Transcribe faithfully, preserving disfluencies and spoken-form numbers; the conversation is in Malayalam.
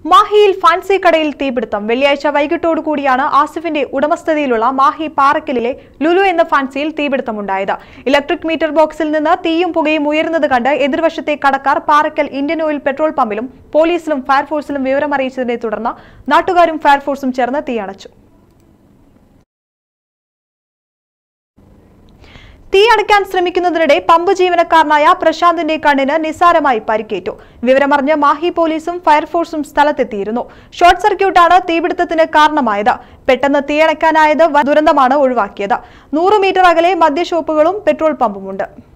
മാഹിയിൽ ഫാൻസി കടയിൽ തീപിടുത്തം. വെള്ളിയാഴ്ച വൈകിട്ടോടുകൂടിയാണ് ആസിഫിന്റെ ഉടമസ്ഥതയിലുള്ള മാഹി പാറക്കലിലെ ലുലു എന്ന ഫാൻസിയിൽ തീപിടുത്തമുണ്ടായത്. ഇലക്ട്രിക് മീറ്റർ ബോക്സിൽ നിന്ന് തീയും പുകയും ഉയരുന്നത് കണ്ട് എതിർവശത്തെ കടക്കാർ പാറക്കൽ ഇന്ത്യൻ ഓയിൽ പെട്രോൾ പമ്പിലും പോലീസിലും ഫയർഫോഴ്സിലും വിവരമറിയിച്ചതിനെ തുടർന്ന് നാട്ടുകാരും ഫയർഫോഴ്സും ചേർന്ന് തീയണച്ചു. തീയണയ്ക്കാൻ ശ്രമിക്കുന്നതിനിടെ പമ്പ് ജീവനക്കാരനായ പ്രശാന്തിന്റെ കണ്ണിന് നിസ്സാരമായി പരിക്കേറ്റു. വിവരമറിഞ്ഞ് മാഹി പോലീസും ഫയർഫോഴ്സും സ്ഥലത്തെത്തിയിരുന്നു. ഷോർട്ട് സർക്യൂട്ടാണ് തീപിടുത്തത്തിന് കാരണമായത്. പെട്ടെന്ന് തീയണയ്ക്കാനായത് ദുരന്തമാണ് ഒഴിവാക്കിയത്. നൂറ് മീറ്റർ അകലെ മദ്യഷോപ്പുകളും പെട്രോൾ പമ്പുമുണ്ട്.